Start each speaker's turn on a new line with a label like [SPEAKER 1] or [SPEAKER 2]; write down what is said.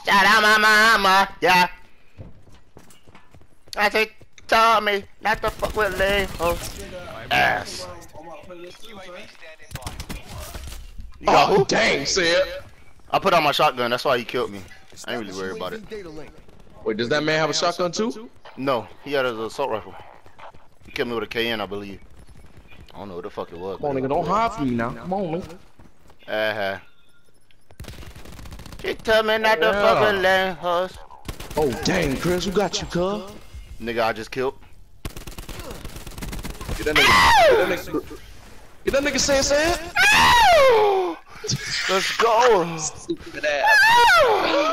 [SPEAKER 1] Shout out my mama, yeah. I say, tell me not to fuck with lame ass.
[SPEAKER 2] Oh, dang, Sid.
[SPEAKER 1] I put on my shotgun, that's why he killed me. I ain't really worried about it.
[SPEAKER 2] Wait, does that man have a shotgun too?
[SPEAKER 1] No, he had his assault rifle. He killed me with a KN, I believe. I don't know what the fuck it was.
[SPEAKER 2] Come on, nigga, don't hide from me now. Come on, nigga.
[SPEAKER 1] She told me not to fuck with lame hoes.
[SPEAKER 2] Oh, dang, Chris, who got you, cuz?
[SPEAKER 1] Nigga, I just killed.
[SPEAKER 2] Get that nigga. Get that nigga saying.
[SPEAKER 1] Let's go.
[SPEAKER 2] Stupid ass.